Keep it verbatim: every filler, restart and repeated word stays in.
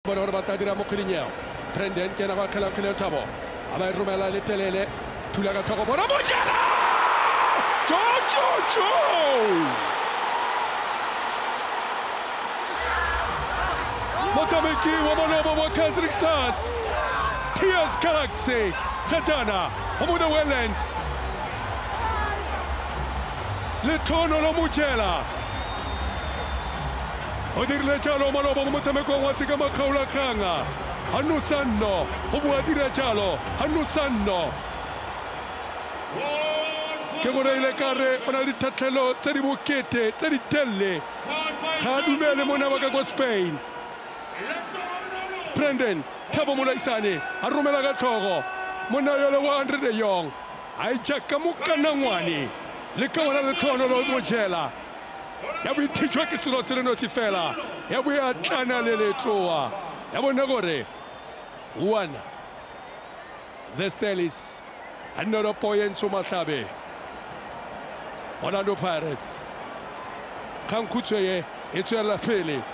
Bona hore ba tla dira mo kgweding eo. Brendan ke ena ba kgelang kgwele Thabo a ba e romela le telele thula ka tlhoko bona Mojela Jojo motshameki wa malobo wa Kaizer Stars Tias Galaxy Khatana go the Wetlands le tono lo Mojela o dirile jalo malobo mo motshamekong wa tsika makgaola kganga Hanusano go bua dira jalo Hanusano ke gore ile kare ona le thatlelo tse di bokete tse di telle ga dumele mona ba ka go Spain Brendan Thabo Molaisane a romela ka tlhogo mona yo le one hundred de Jong a itjaka mokana ngwane le ka wona le tlhono lo Mojela ya bo ithitjwa ke selo se le notsi fela ya bo ya tlana le letloa ya bona gore one the Stelis another point Somahlabe Orlando Pirates Khankhutswe e tswela pele